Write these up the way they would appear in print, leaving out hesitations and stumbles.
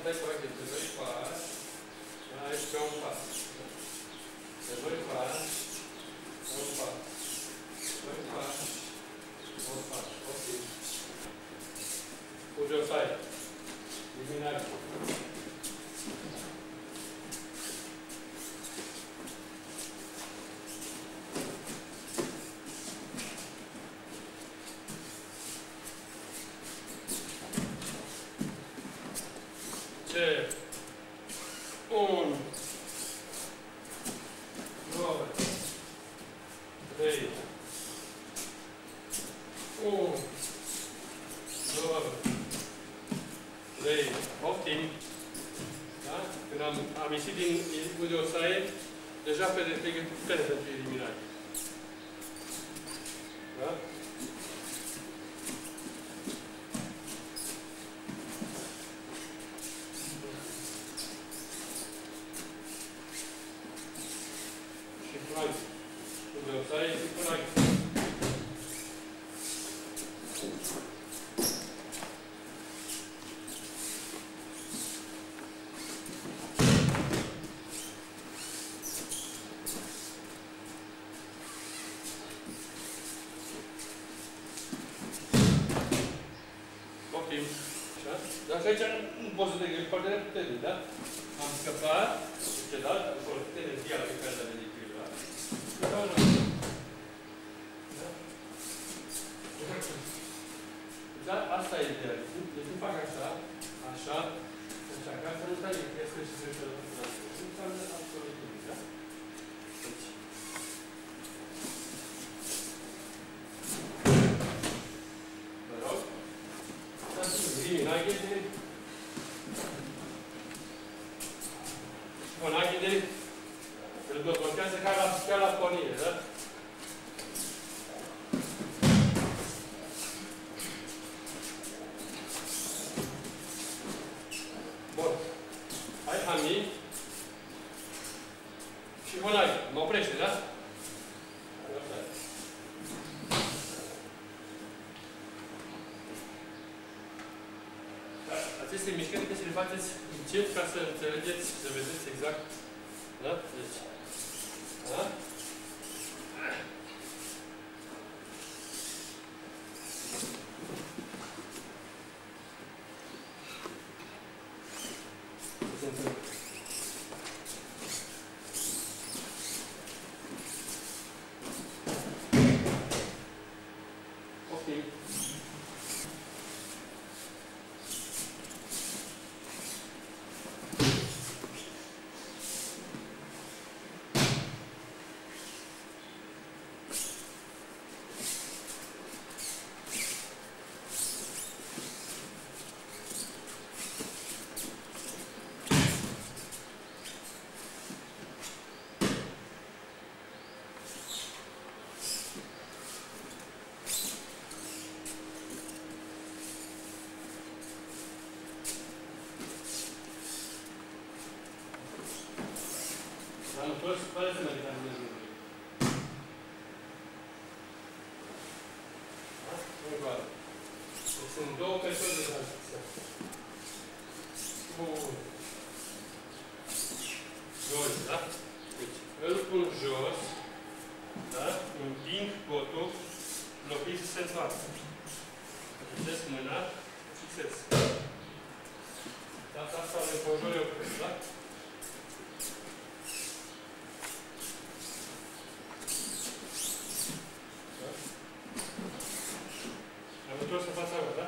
stai corect, pe 2 pași, aici pe un pas. Pe 2 pași, un pas. 2 pași, un pas. Ok. Cu jos ai. Eliminare. Ce? 1, 2, 3, 1, 2, 3, optim. Da? Când am ieșit din Udiosae, deja pregătire pentru eliminare. Da? Și flanc. Udiosae și flanc. Dar aici nu poți să te gândești foarte repede, da? Am scăpat, cedat, am folosit energia pe care l-am dedicat, da? Scăpat la da? Da? Asta e ideea. Deci nu fac așa, așa, așa, ca să nu stai, este și să nu înseamnă absolut nimic, da? Deci. Vă rog. Eliminare de Eliminare de îl blochează ca la pornire, da? Bun. Hai, Hami. Și Honai. Mă oprește, da? Aceste mișcări trebuie să le faceți încet ca să înțelegeți, să vedeți exact. Da? Deci. Da? Ok. Am întors, pare să mă determinez lucrurile. Da? Nu doar. Deci sunt două persoane de tranziție. 1, 2, da? Deci, îl pun jos, da? Împing cotul, blochezi și se întoarce. Fixez mâna, fixez. Data asta îl înconjur eu, da? Am întors în fața mea, da?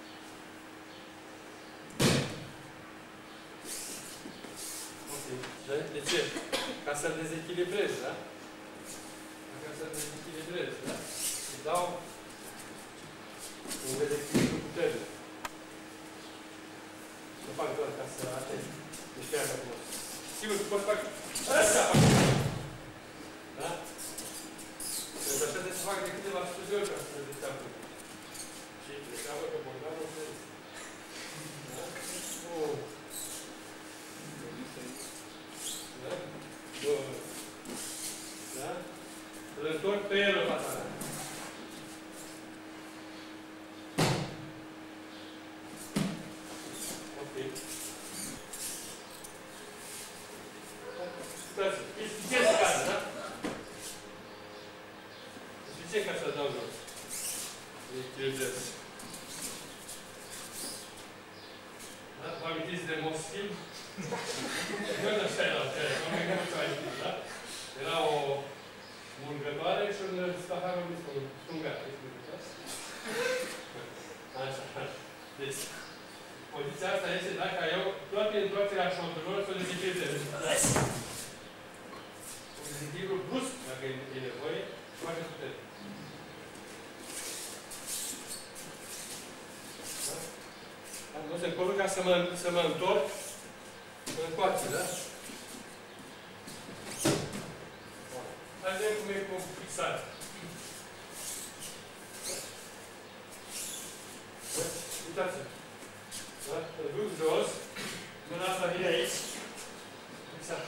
Ok. De ce? Ca să-l dezechilibrez, da? Ca să-l dezechilibrez, da? Îi dau un dezechilibru puternic. Nu fac doar ca să atent. Deci pe aia frumos. Sigur că pot fac așa. Da? Deci așa de să fac de câteva studiuri ca să le dau. Și plecaua pe programul de... Da? Oh. Da? Bun. Da? Îl întorc pe el în fața mea. Ok. știți de Mosfilm? Nu așa era, nu mai mulți ai știți, da? Era o mulgătoare și un staharul de stungat. Așa. Deci, poziția asta este dacă eu toate întoarcerea șoturilor să le ziceze. Un dezechilibru brusc, dacă e nevoie, foarte puternic. Nu se încolo ca să mă întorc încoace, da? Hai să vedem cum e cu fixarea. Uitați-vă. Da? Îl duc jos, mâna asta vine aici. Fixat.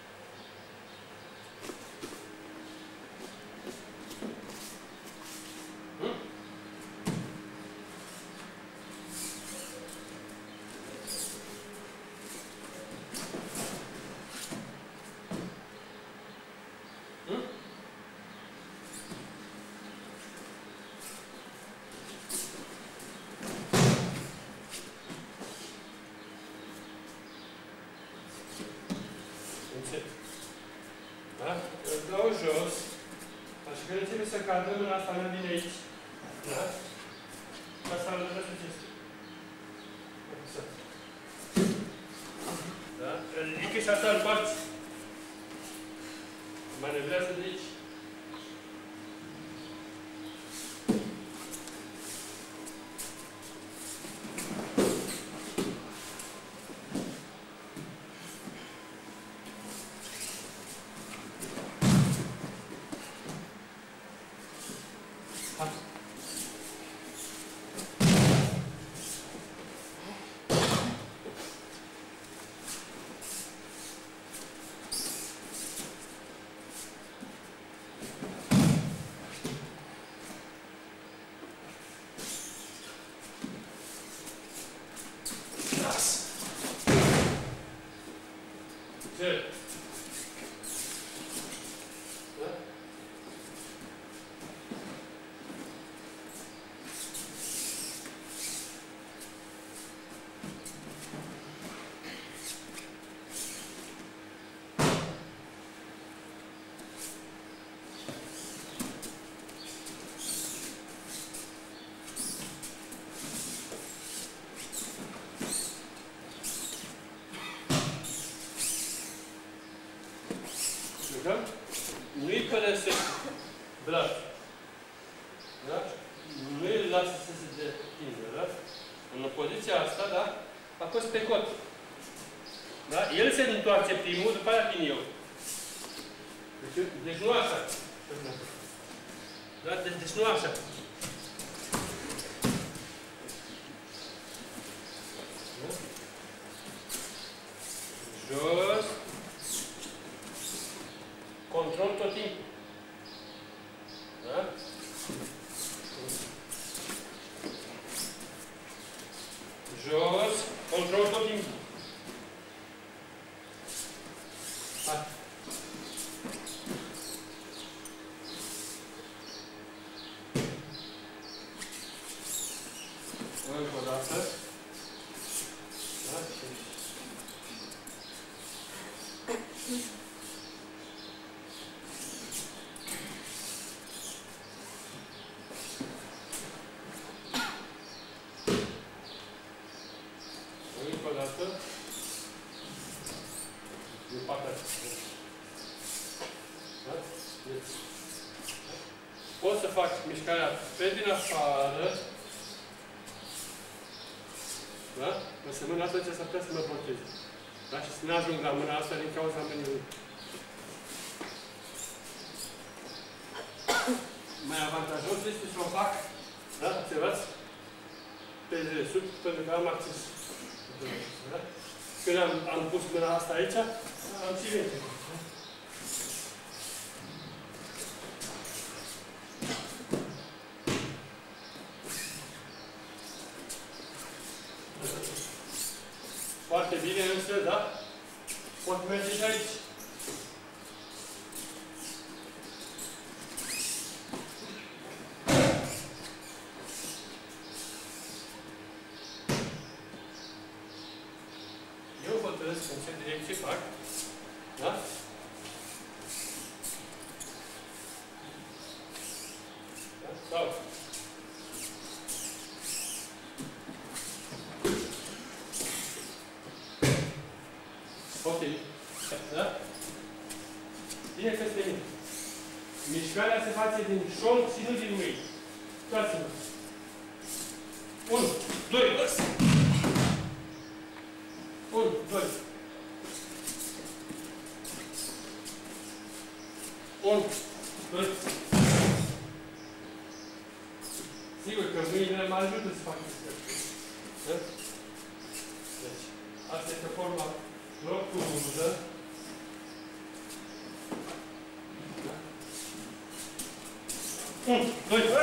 Da? Îl dau jos. Așa că trebuie să cadă mâna asta mea vine aici. Da? Asta îl lăsă ce este. Da? Îl ridică și asta îl parți. Manevrează de aici. Ce? Da? Nu-i părăsește brațul. Da? Nu îl lasă să se detindă. Da? În poziția asta, da? A fost pe cot. Da? El se întoarce primul, după aia vin eu. Deci nu așa. Da? Deci nu așa. Da? Jos. Control tot timpul. Da? Jos, control tot timpul. Hai. Încă o dată. Da? Din partea asta. Da? Deci, pot să fac mișcarea pe din afară. Da? Însă mâna asta ce s-ar putea să mă blocheze. Da? Și să ne ajung la mâna asta din cauza mâinii. Mai avantajos este să o fac, da? Observați? Pe sub, pentru că am acces. Da? Când am pus mâna asta aici, am și venit. Foarte bine însă, da? Pot merge și aici. hotărăsc în ce direcție fac. Da? Da? Sau ok. Da? Bine peste mine. Mișcarea se face din șold și nu din mâini. Uitați-vă. 1, 2, 1, 2. 1, 2. Sigur că mâinile mă ajută să fac mișcări. Da? Deci, asta este forma rotundă. 1, 2, da?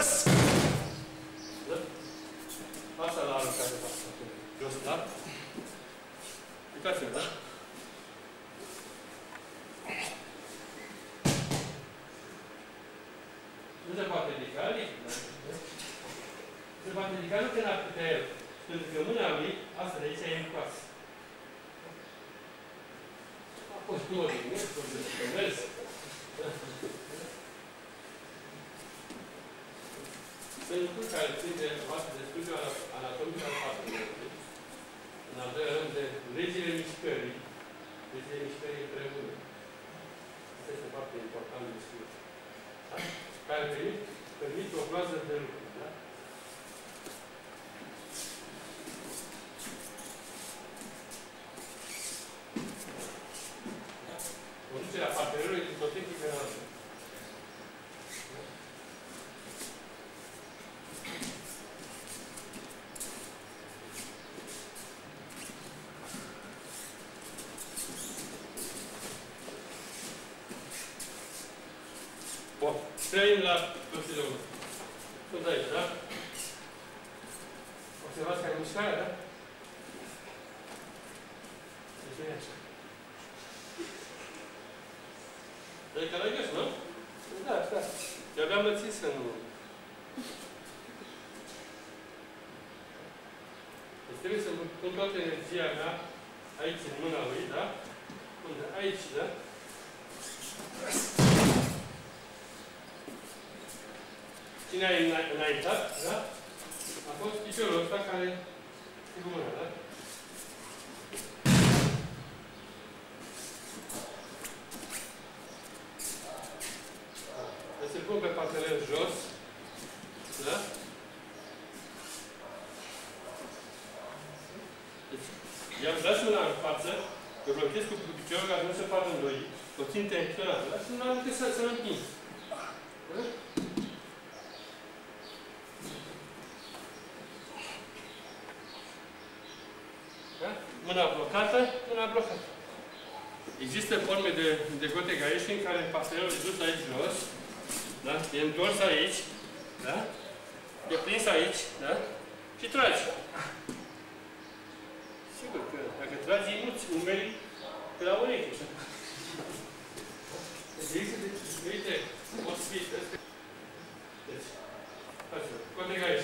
Asta la aruncat de fapt. Jos, da? Uitați-vă, da? Nu se poate ridica, da? Se poate ridica nu când ar putea el. Pentru că mâna lui, asta de aici e în coasă. Apoi, nu o ridic, nu vezi? Sunt lucruri care țin de față de studiul anatomic al patului. În al doilea rând, de legile mișcării. Legile mișcării împreună. Asta este foarte important de știut. Da? Care permit o groază de lucruri. Da? Conducerea partenerului dintr-o tehnică în altă. Bun. Trăim la Consiliul 1. Sunt aici, da? Observați care e mișcarea, da? Deci e așa. Deci că l-ai găsit, nu? Da, da. De-abia mă țin să nu... Deci trebuie să pun toată energia mea aici, în mâna lui, da? Unde? Aici, da? Cine a înaintat, da? A fost piciorul ăsta care e cu mâna, da? Deci se pun pe partener jos, da? Deci, i-am dat mâna în față, că blochez cu piciorul ca să nu se facă îndoi, o țin tensionată, da? Și nu am decât să-l împing. Da? Da? Mâna blocată, mâna blocată. Există forme de gotegaiș în care partenerul e dus aici jos, da? E întors aici, da? E prins aici, da? Și tragi. Sigur că dacă tragi, nu-ți umeri pe la ureche. Deci există, uite, pot fi ăsta. Deci, faceți-o. Gotegaiș.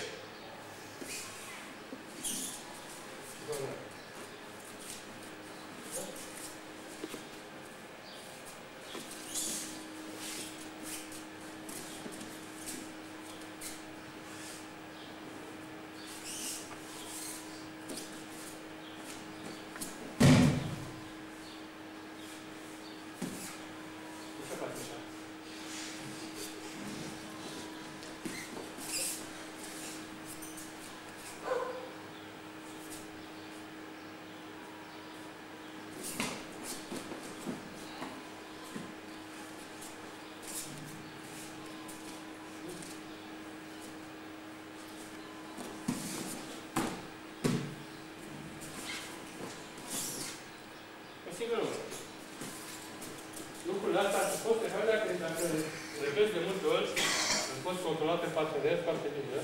Lucrul ăsta se poate face dacă repezi de multe ori, îl poți controla pe partener foarte bine.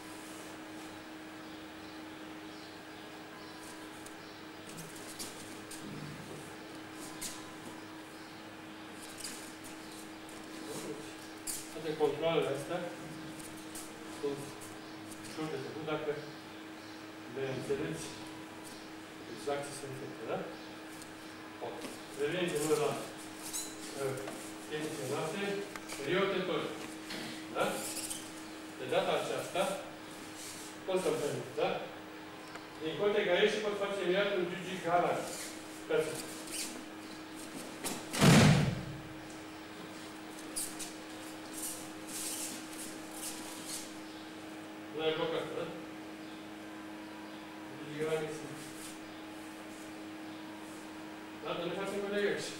Toate controlele astea sunt ușor de făcut dacă le înțelegi exact ce se întâmplă, da? Revenim din nou la tehnicile noastre. Riotetori. Da? De data aceasta, pot să-mi permit, da? Din cote care și pot face imediat un Gigi Galan. Perfect. Nu ai blocat, da? Gigi Galan este. Da, dar ne facem cote aici.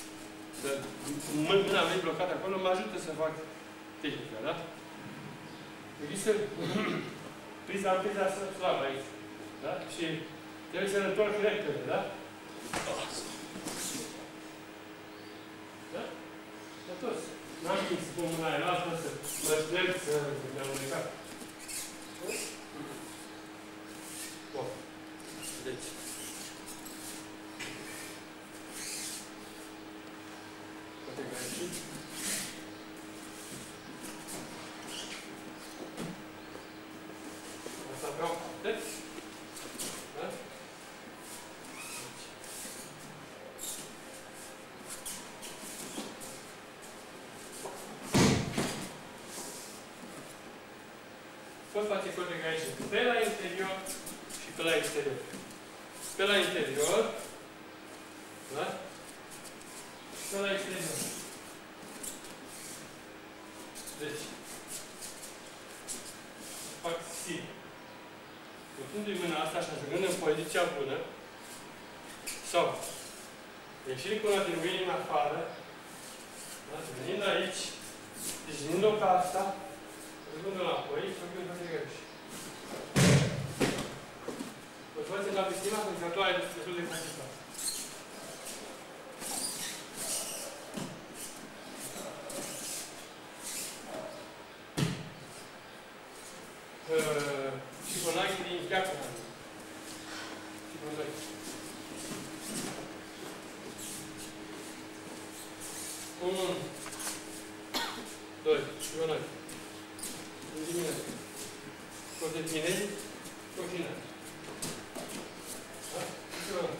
Mâna mea blocată acolo mă ajută să fac tehnica, da? Există priza slabă aici. Da? Și trebuie să ne întorc repede, da? Da? De toți. N-am timp să pun mâna aia, lasă să mă șterg să ne-am unecat. Bun. Deci. Poate că aici. Asta vreau parte. Da? Pot face corect aici pe la interior și pe la exterior. Pe la interior, da? Și pe la exterior. Deci, fac si. Putându-i mâna asta și ajungând în poziția bună, sau ieșind cu una din mâini în afară, da? Venind aici, deci venind-o ca asta, ajungând înapoi, făcând toate greși. O să facem la piscina, pentru că toate este destul de complicat. Șifonagii din piață. Șifonagii. 1, 2, șifonagii. În dimineață. Cote tineri, cocinari. Da? Șifonagii.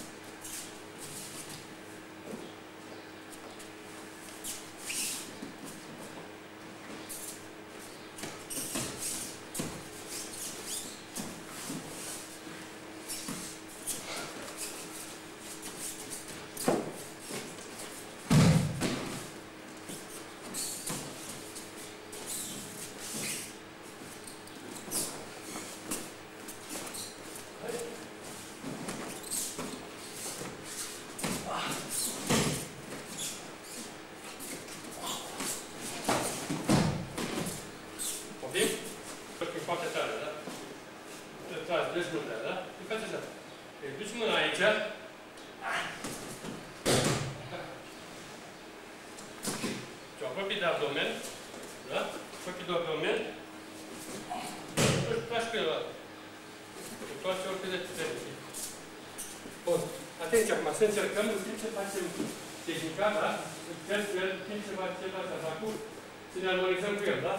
Să încercăm, în timp ce facem tehnica, da? În timp ce facem asta acum, să ne armonizăm cu el, da?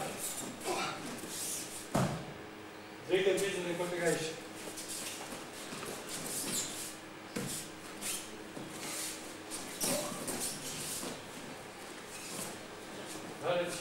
Trec în piesă de copii aici. Da, deci...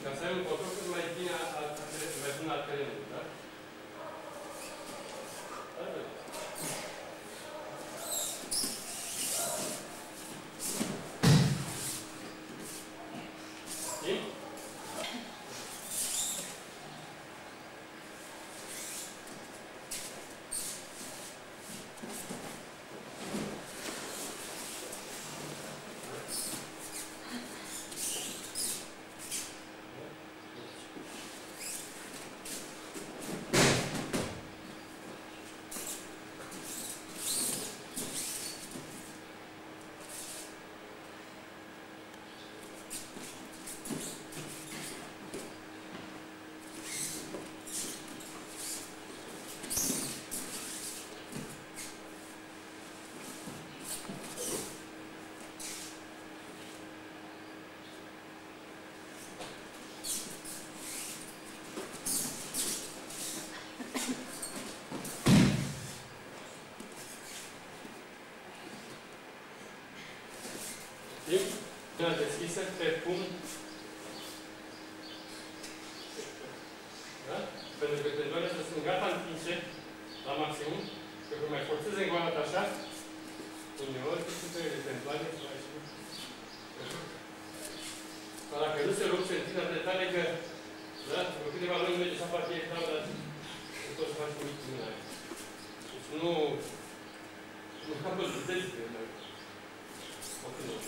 ca să ai un control cât mai bine mai bun al terenului, da? Mâna deschisă pe punct. Da? Pentru că tendoanele astea sunt gata întinse la maximum. Că când mai forțezi în goană așa, uneori sunt de tendoane. Dar dacă nu se rup, se întinde atât de tare că, da? După câteva luni merge să facă ecran, dar nu tot să faci nimic cu mâna aia. Deci nu am văzut de zi, dar oricum nu.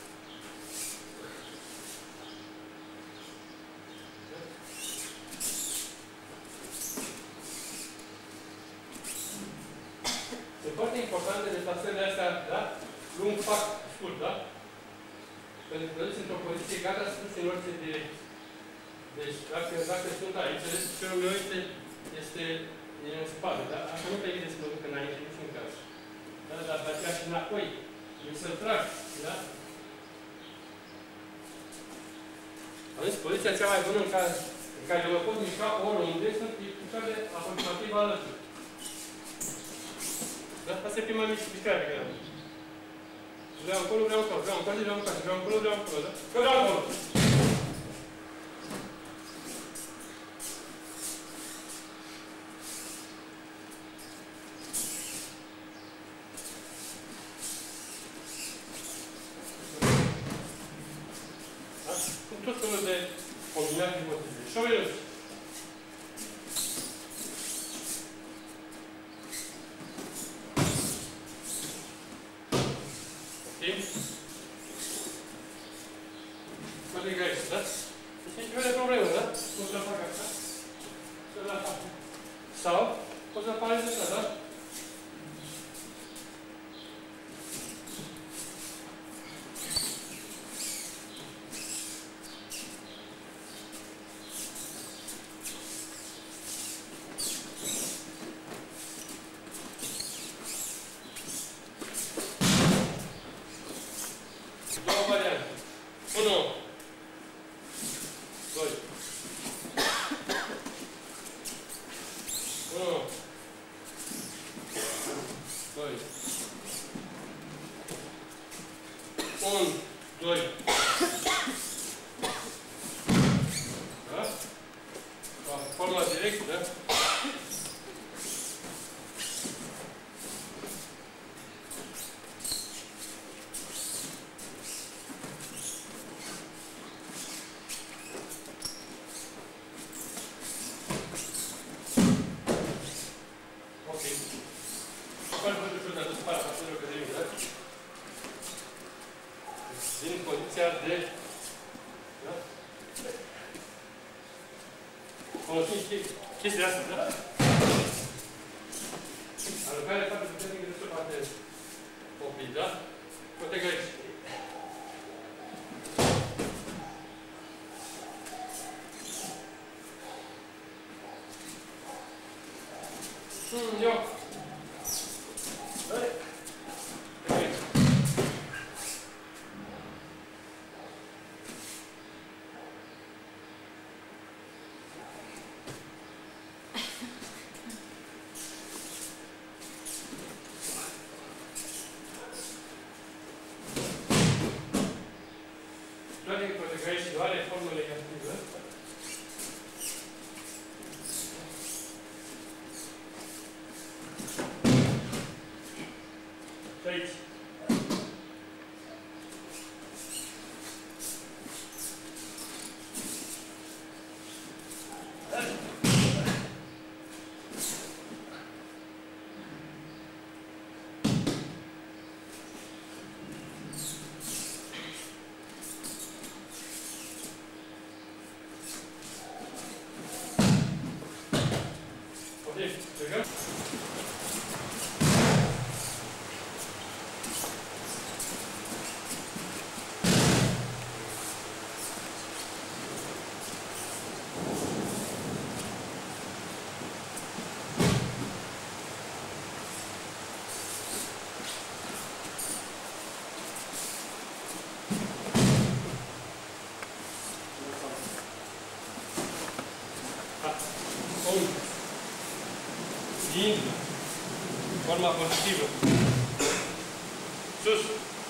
Sunt foarte importante deplasările astea, da? Lung, fac, scurt, da? Pentru că sunt într-o poziție gata să duci în orice direcție. Deci, dacă sunt aici, piciorul meu este în spate, da? Așa nu permite să mă duc înainte, nici în caz. Da? Dar pe aceea și înapoi, eu să-l trag, da? Am zis, poziția cea mai bună în care eu mă pot mișca oriunde sunt picioarele aproximativ alături. Da? Asta e prima mișcare pe care am. Vreau acolo, vreau acolo, vreau acolo, vreau acolo, vreau acolo, vreau acolo, da? Că vreau acolo! Da? Sunt tot felul de combinații posibile. Șovelul. Mă leg aici, da? Deci nici nu e problemă, da? Cum să-l fac așa? Să-l fac. Sau, poți să aparezi așa, da? Două variante. 1. 2. 1. 2. 1. 2. Da? Forma directă, da? Din poziția de... Da? Folosim chestia asta, da? Alocarea foarte puternică de sub parte oprit, da? Proteg aici. Eu. aici. Pegăm? Indo. Forma positiva. Sus.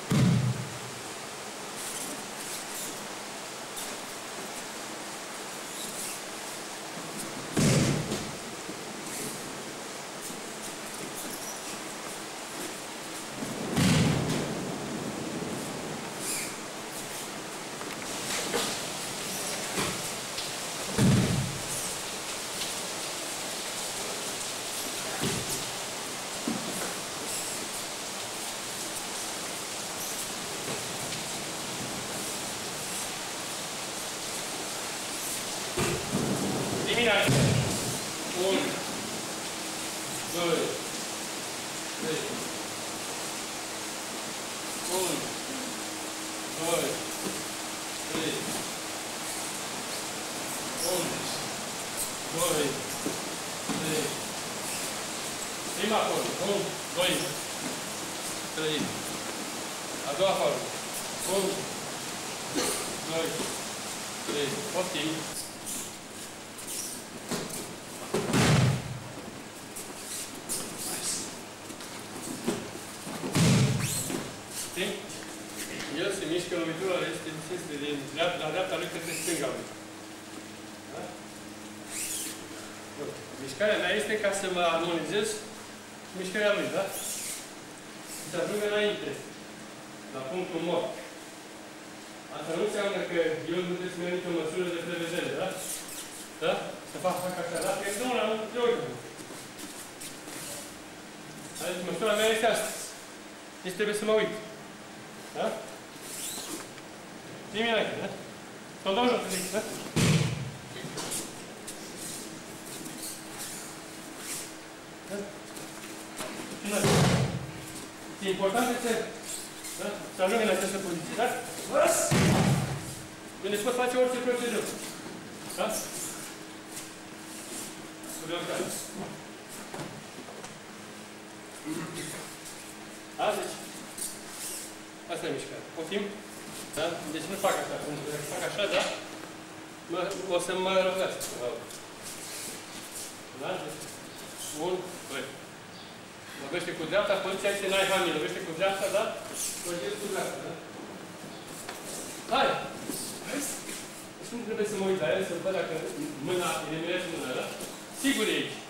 Eliminare. 1, 2, 3. 1, 2, 3. 1, 2, 3. Prima formă. 1, 2, 3. A doua formă. 1, 2, 3. Poftim. El se mișcă, lovitura este din la dreapta lui către stânga lui. Da? Mișcarea mea este ca să mă armonizez cu mișcarea lui, da? Să ajungă înainte, la punctul mort. Asta nu înseamnă că eu nu trebuie să merg nicio măsură de prevedere, da? Da? Să fac așa, da? Că nu la de ordine. Deci măsura mea este asta. Deci trebuie să mă uit. Da? Nimic aici, da? Să-mi dau jos, da? Da? E important să ajungem în această poziție, da? Unde se pot face orice procedură. Da? Deci, asta e mișcarea. Poftim? Da? Deci nu fac așa. Când fac așa, da? O să mă răvească. Da? Deci, 1, 2. Lovește cu dreapta, poziția este n-ai hamil. Lovește cu dreapta, da? Lovește cu dreapta, da? Hai! Deci nu trebuie să mă uit la el, să văd dacă mâna, eliminez mâna, da? Sigur e aici.